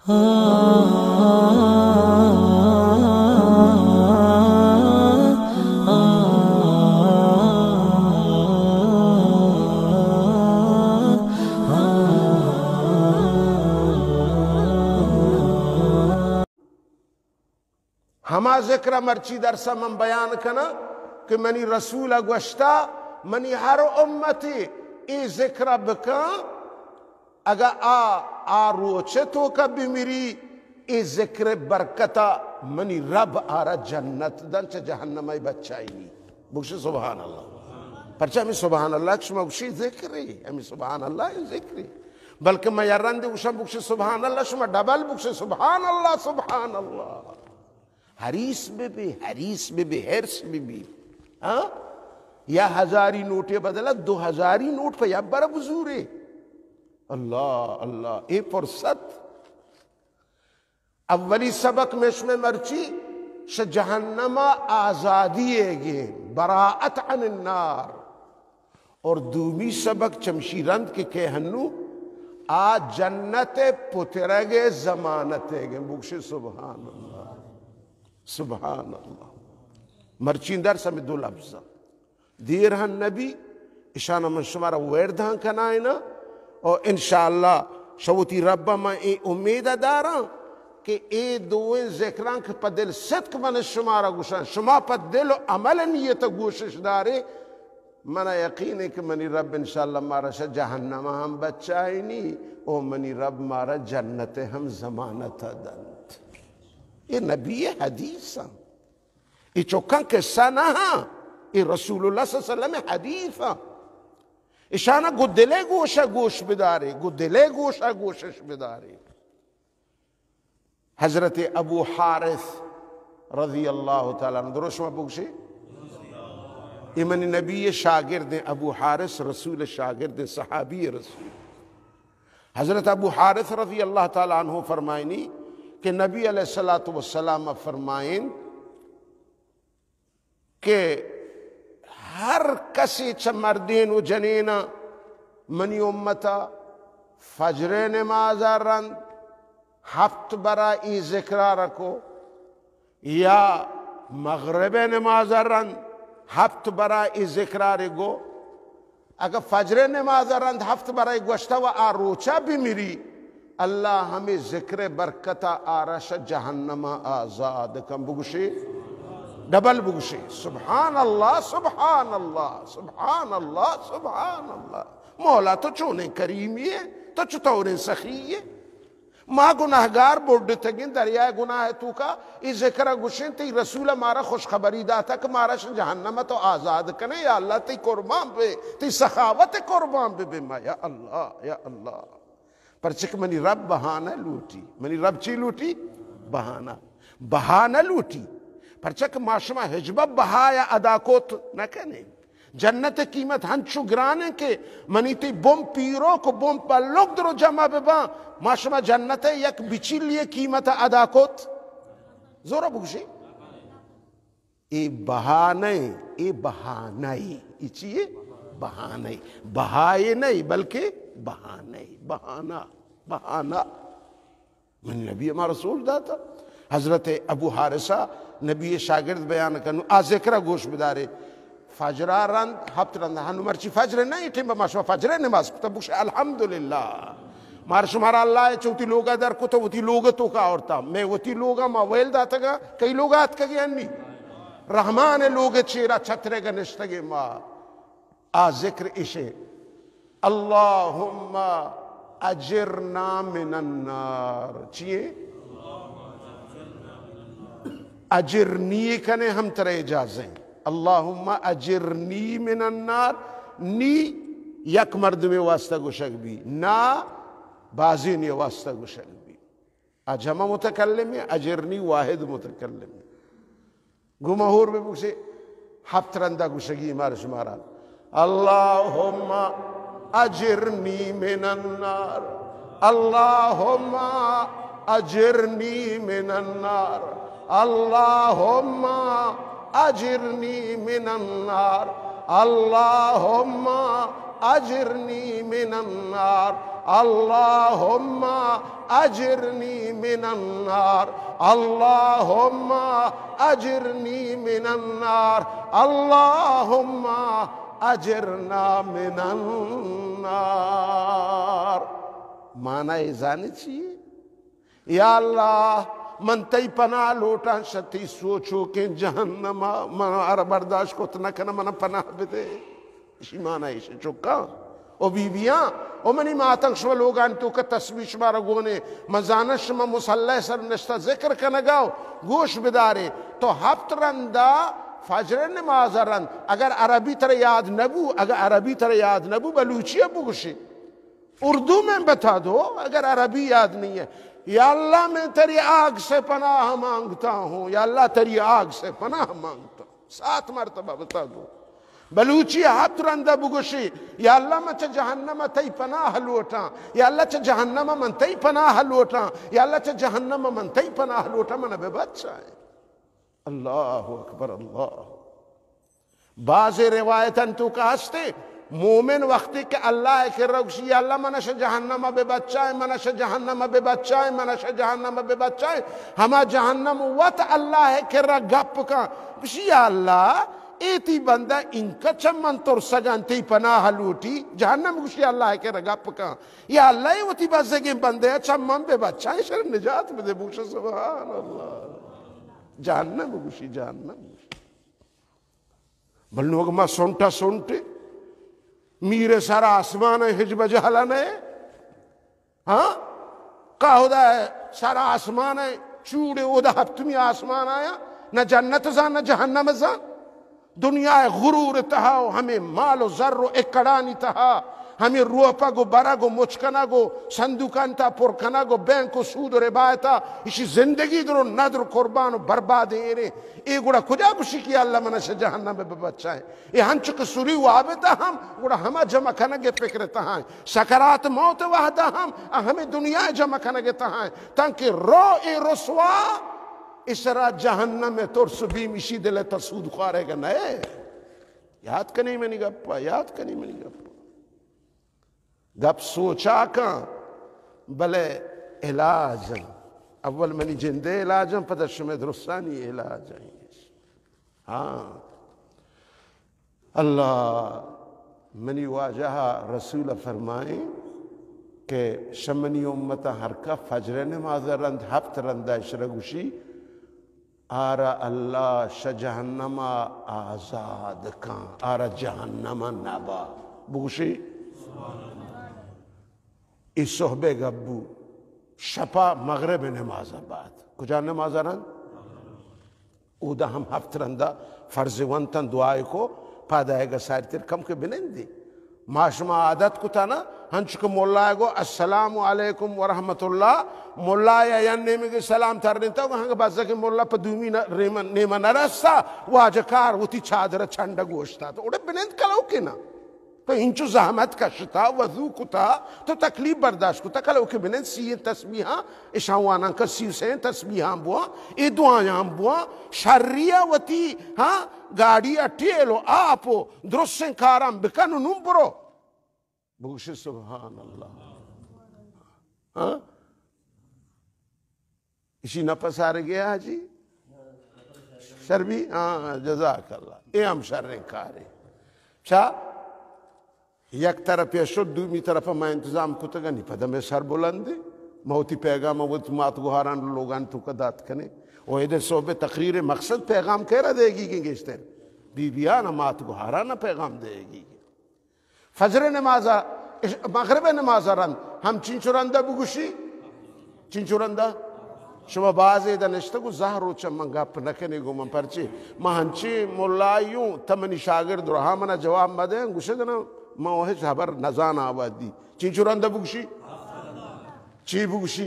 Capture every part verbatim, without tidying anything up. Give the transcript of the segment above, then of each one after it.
हमा जिक्र मर्ची दर समम बयान कना कि मनी रसूल गोश्ता मनी हर उम्मती ए जिक्र बका अगर आ आ रोचे तो कभी मेरी ए जिक्र बरकता मनी रब आरा जन्नत दन च जहन्नम आई बच्चाई नहीं बुक्श सुभान अल्लाह परचा में सुभान अल्लाह शुमा बुक्शी जिक्री हमें सुभान अल्लाह जिक्री बल्कि मैं यारन दे उशा बुक्श सुभान अल्लाह शुमा डबल बुक्श सुभान अल्लाह सुभान अल्लाह हरीस में भी हरीस में भी हर्स में भी हाँ या हजारी नोटे बदला दो हजारी नोट पर या बड़ा बुजूरे अल्लाह अल्लाह ए फुर्सत अव्वली सबक में इसमें मर्ची श जहन्नमा आजादी एगे बराअत अन नार और दूमी सबक चमशीरंद के कहनु आ जन्नत पुतरगे जमानतेगे बुक्श सुभान अल्लाह सुभान अल्लाह मर्चिंदर समेत दो लफ्ज़ देर हन नबी इशाना मन शुमारा वेरधां कनाइना और इंशाअल्लाह शवती रब्बा में ए उम्मीद दारा कि ए दोए ज़िक्रां के पदिल सिद्क मन शुमारा गुशान शुमा पदिल अमल नियत कोशिश दारे मना यकीन है कि मनी रब इंशाअल्लाह मारा श जहन्नम हम बच्चाई नहीं ओ मनी रब मारा जन्नत हम जमानत दंत ये नबी हदीस ये चौका किस्सा ना ये रसूलुल्लाह सल्लल्लाहु अलैहि वसल्लम हदीस इशाना गुद्दले गोशा गोश बिदारे गुद्दले गोशा गोशश बिदारे हजरत अबू हारिस रज़ी अल्लाह तआला अन्हु दुरुस्त बुक्शी इमन नबी शागिर्द अबू हारिस रसूल शागिर्द सहाबी रसूल हजरत अबू हारिस रज़ी अल्लाह तआला अन्हु फरमाइनी कि नबी अलैहिस्सलातु वस्सलाम फरमाइन कि हर कसी च मर्दीन व जनीना मनी उम्मता फजर नमाज रंद हफ्त बरा ई जिक्रा रखो या मगरिब नमाज रंद हफ्त बरा ई जिक्रा रगो अगर फजर नमाज रंद हफ्त बरा गोश्ता व आरोचा भी मिरी अल्लाह हमें जिक्र बरकता आरश जहन्नमा आजाद कम बुगशी डबल बुगशी सुभान अल्लाह सुभान अल्लाह सुभान अल्लाह सुभान अल्लाह मौला तो चोने करीमी है तो चुतौरे सखी है माँ गुनाहगार बोर्ड तगिन दरिया गुनाह तू का इस जिक्र गुशिन ती रसूल हमारा खुशखबरी दाता कि मारा जहन्नम तो आजाद कने या अल्लाह ती कुर्बान पे ती सखावत कुर्बान पे बेमा या अल्लाह या अल्लाह पर चिक मनी रब बहाना लूटी मनी रब ची लूटी बहाना बहाना लूटी पर चक माशमा हिजबा बहाया अदा कोत न कने जन्नत कीमत हंचु ग्राने के मनी ती बोम पीरो को बोम पल्लोक दरो जमा बेबा माशमा जन्नत यक बिची लिए कीमत अदा कोत जोरा बुगशी ए बहाने ए बहाने इचिए बहाने बहाए नहीं बल्कि बहाने बहाना बहाना मन नबी हमारा रसूल दाता हजरत अबू हारिसा नबी शागिर्द बयान करनु आ जिक्र गोश बिदारे फजरा रंद हफ्त रंद हनुमर्ची फजर नहीं टिम माशा फजर नमाज तब अल्हम्दुलिल्लाह मार शुमारा अल्लाह है चौथी लोगा दर को तो वती लोग तो का औरता मैं वती लोगा मा वेल दाता का कई लोग आत का अन्नी रहमान लोग चेरा छतरे का निश्तगे मा आ जिक्र इशे अल्लाहुम्मा अजिरना मिनन्नार चिए अजिरनी कने हम तरह इजाज़ें अल्लाहुम्मा अजिरनी मिनन्नार नी यक मर्द में वास्ता गुशक भी ना बाजी ने वास्ता गुशक भी अजमा मुतकल्लिम में अजिरनी वाहिद मुतकल्लिम में गुमहूर में मुझसे हफ्तरंदा गुशगी मार शुमारा अल्लाहुम्मा अजिरनी मिनन्नार अल्लाहुम्मा अजिरनी मिनन्नार अल्लाहुम्मा अजिरनी मिनन्नार अल्लाहुम्मा अजिरनी मिनन्नार اللہم اجرنی من النار اللہم اجرنی من النار اللہم اجرنا من النار. معنی ازانی چیئے یا اللہ من تی پناہ لوٹا شتی سوچو کہ جہنم من آر برداشت کو تنہ کنا من پناہ بدے اسی معنی ایسے چکا او بیویاں او منی ماتنگ شما لوگان تو کا تسبیح شما رگونے مزانش شما مسلح سر نشتا ذکر کنگاو گوش بدارے تو ہفت رندہ فجر نماز رند اگر عربی تر یاد نبو اگر عربی تر یاد نبو بلوچی ابو گوشی اردو میں بتا دو اگر عربی یاد نہیں ہے. یا اللہ میں تیری آگ سے پناہ مانگتا ہوں یا اللہ تیری آگ سے پناہ مانگتا ہوں سات مرتبہ بتا دو بلوچی ہاتھ رندہ بگوشی یا اللہ میں چا جہنم تی پناہ لوٹا یا اللہ چا جہنم من تی پناہ لوٹا یا اللہ چا جہنم من تی پناہ لوٹا من بے بچہ ہے. اللہ اکبر اللہ. بعض روایتاً تو کہاستے مومن وقتی کہ اللہ کے رگشی یا اللہ منش جہنم بے بچائے منش جہنم بے بچائے منش جہنم بے بچائے ہما جہنم وط اللہ کے رگ گپ کا بشی یا اللہ ایتی بندہ انکا چمن تر سگن تی پناہ لوٹی جہنم گوشی اللہ کے رگ گپ کا یا اللہ ایتی بزگی بندے چمن بے بچائے شر نجات بدے بوشا سبحان اللہ. جہنم گوشی جہنم گوشی بلنوگ ما سنٹا سنٹے میرے سارا آسمان ہے حجب جہلن ہے ہاں کہو دا ہے سارا آسمان ہے چوڑے او دا ہفتمی آسمان آیا نہ جنت زان نہ جہنم زان دنیا غرور تہا ہمیں مال و ذر و اکڑانی تہا ہمیں روپا گو برا گو مچکنا گو صندوقان تا پرکنا گو بینک و سود و ربایتا اسی زندگی درو ندر قربان و برباد ایرے اے گوڑا کجا بشی کیا اللہ منش جہنم بے بچائے اے ہنچک سوری وابتا ہم گوڑا ہما جمع کنگے فکرتا ہیں سکرات موت وحدہ ہم ہمیں دنیا جمع کنگے تہاں تاکہ رو اے رسوا اس را جہنم میں ترس بیم اسی دل ترسود خوارے گا نئے. یاد کنی میں نہیں گپا یاد کنی میں نہیں گپا گپ سوچا کن بلے علاج اول منی جندے علاج پتہ شمع درستانی علاج ہاں اللہ منی واجہا رسول فرمائیں کہ شمنی امتا ہرکا فجر نماز رند ہفت رندہ شرگوشی آرہ اللہ ش جہنم آزاد کن آرہ جہنم نبا بگوشی اس صحبے گبو شپا مغرب نماز بعد کجا نماز رند او دا ہم ہفت رندہ فرض ونتن دعائے کو پادائے گا ساری تیر کم کے بنندی معاشمہ عادت کو تھا نا ہنچک مولائے گو السلام علیکم ورحمت اللہ مولائے یا نیمے کے سلام ترنیتا گو ہنگا بازا کہ مولا پا دومی نیمہ نرستا واجکار وہ تی چادر چھنڈا گوشتا تو اوڑے بنند کلو کے نا تو انچو زحمت کشتا وضو کتا تو تکلیف برداشت کتا کلو کے بنند سی تسبیحاں اشاوانا کا سی سین تسبیحاں بوا ای دعایاں بوا شریعہ وطی ہاں گاڑی اٹھیلو آپو درسن کارام بکنو نم برو بگوش سبحان اللہ ہاں اسی نفس آ گیا جی شربی ہاں جزاک اللہ اے ہم شرن کارے چاہ یک طرف یا شد دومی طرف میں انتظام کتا گا نہیں پدا میں سر بلندے موتی پیغام وقت مات گوھاران لوگان تو کا دات کنے وہ ایدے صحبے تقریر مقصد پیغام کہہ رہا دے گی گی گیشتر بی بیانا مات گوھارانا پیغام دے گی فجر نمازہ مغرب نمازہ رند ہم چنچو رندہ بگوشی چنچو رندہ شما باز ایدہ نشتا گو زہرو چمن گپ نکنے گو من پرچی ما ہنچی مولائیوں تمنی شاگرد رہا منا جواب مدیں گوشے دنا موہش حبر نزان آباد دی چنچو رندہ بگوشی چی بگوشی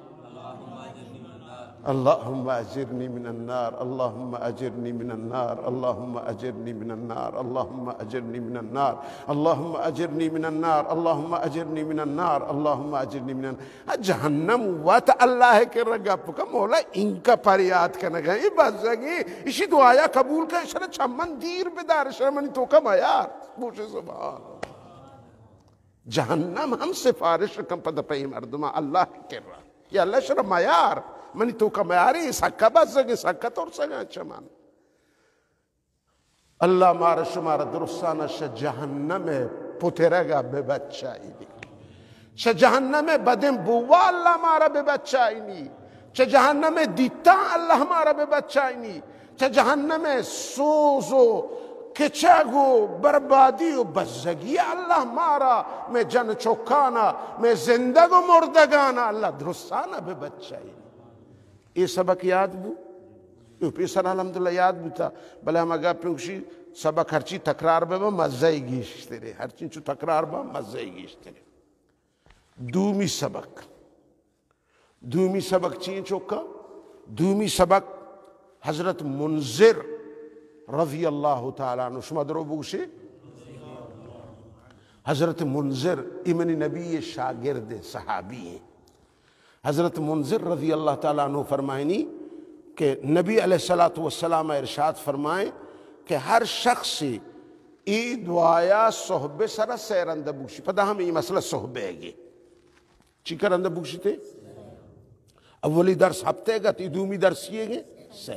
اللہم اجرنی من النار اللہم اجرنی من النار اللہم اجرنی من النار اللہم اجرنی من النار اللہم اجرنی من النار اللہم اجرنی من النار اللہم اجرنی من النار جہنم وات اللہ کے رگا پکا مولا ان کا پریاد کا نگا یہ بات جگی اسی دعایا قبول کا اشارہ چھمن دیر بدار اشارہ منی تو کم آیار بوشے سبحان اللہ. جهنم هم سفارش کم پد پی مردم الله کرا یا الله شر معیار منی تو کا معیاری سکا بزگ سکا تور سگا چمان الله مار شمار درستانه ش جهنم پترگا به بچایدی ش جهنم بدن بوا الله مارا به بچاینی چه جهنم دیتا الله مارا به بچاینی چه جهنم سوز و کچگ و بربادی و بزگی الله مارا میں جن چوکانا میں زندگ و مردگانا اللہ درستانا به بچاینی یہ سبق یاد بو یہ پیسر الحمدللہ یاد بوتا بلے ہم اگا پیوشی سبق ہرچی تکرار بے با مزائی گیشتے رہے ہرچی چو تکرار با مزائی گیشتے رہے دومی سبق دومی سبق چین چوکا دومی سبق حضرت منذر رضی اللہ تعالیٰ عنہ شما درو بگوشے حضرت منذر امن نبی شاگرد صحابی ہیں حضرت منذر رضی اللہ تعالیٰ عنہ فرمائنی کہ نبی علیہ السلام ارشاد فرمائیں کہ ہر شخص ای دعایا صحبہ سر سیرندہ بگوشی پدا ہم یہ مسئلہ صحبہ ہے گے چی کرندہ بگوشی تھے اولی درس ہفتے گا تی دومی درس یہ گے سے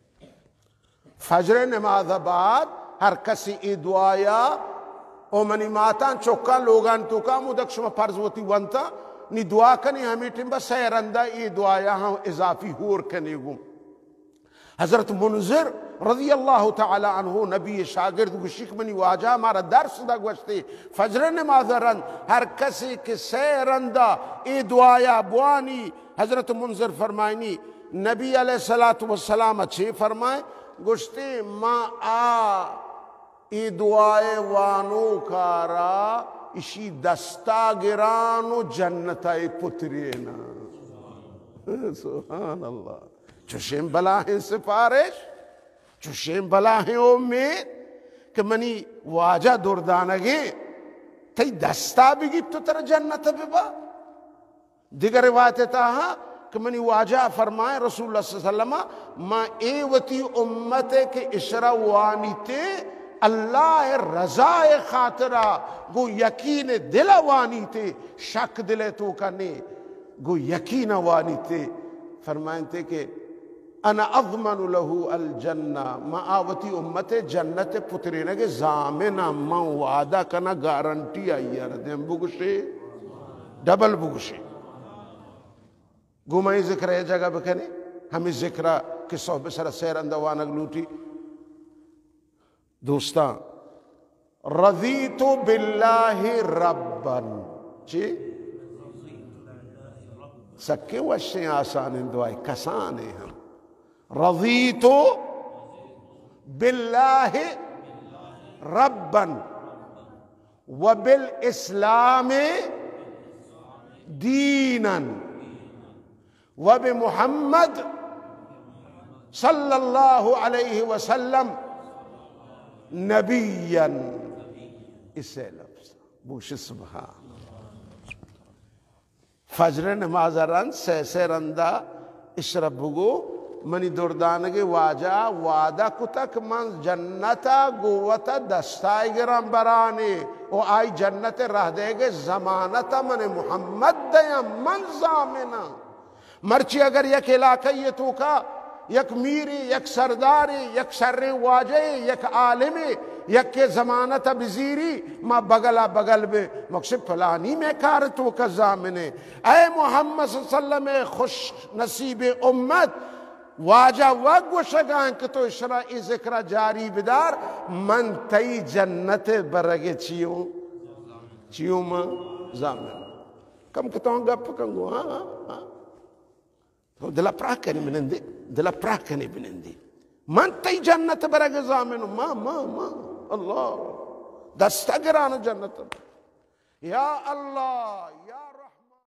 فجر نماز بعد ہر کسی ای دعایا او منی ماتان چوکا لوگان تو کا مدک شما فرض ہوتی وانتا نی دعا کنی ہمیں ٹنبا سیرندہ ای دعایا ہم اضافی ہور کنی گو حضرت منذر رضی اللہ تعالی عنہ نبی شاگرد گوشک منی واجہ ہمارا درس دا گوشتے فجر نماز رند ہر کسی کے سیرندہ ای دعایا بوانی حضرت منذر فرمائنی نبی علیہ السلام اچھے فرمائیں گوشتے ما آ ای دعائے وانو کارا اسی دستا گرانو جنتائی پترینا سبحان اللہ چوشیم بلاہیں سفارش چوشیم بلاہیں امید کہ منی واجہ دردانگے تی دستا بگیب تو تر جنت ببا دیگر روایت تاہا کہ منی واجہ فرمائے رسول اللہ صلی اللہ علیہ وسلم ما ایوتی امت کے اشرا وانی تے اللہ رضا خاطرہ گو یقین دل وانی تے شک دلے تو کنے گو یقین وانی تے فرمائیں تے کہ انا اضمن لہو الجنہ ما آوتی امت جنت پترینے کے زامنہ من وعدہ کنا گارنٹی آئی اردیم بگوشے ڈبل بگوشے گو میں ذکر ہے جگہ بکنے ہمیں ذکرہ کہ صحبہ سر سیر اندوانگ لوٹی دوستان رضیت باللہ ربن چی سکے وشیں آسان اندوائی کسانے ہم رضیت باللہ ربن وبالاسلام دینا وبمحمد صلی اللہ علیہ وسلم نبیا اسے لفظ بوش سبحان فجر نماز رند سے سے رندہ اشرب بگو منی دردانگی واجہ وعدہ کتک من جنتا گوتا دستائی گرام برانے او آئی جنت رہ دے گے زمانتا من محمد دیا من زامنا مرچی اگر یک علاقہ یہ تو کا یک میری یک سرداری یک سر واجہ یک عالمی یک کے زمانت بزیری ما بگلا بگل بے مقصد پلانی میں کار تو کا زامنے اے محمد صلی اللہ علیہ وسلم خوش نصیب امت واجہ وگو شگان کہ تو اشرائی ذکرہ جاری بدار من تی جنت برگے چیوں چیوں ماں زامن کم کتاؤں گا پکنگو ہاں ہاں دلا پراہ کنی بنندی دلا پراہ کنی بنندی من تی جنت برگ زامنو ما ما ما اللہ دستگران جنت یا اللہ یا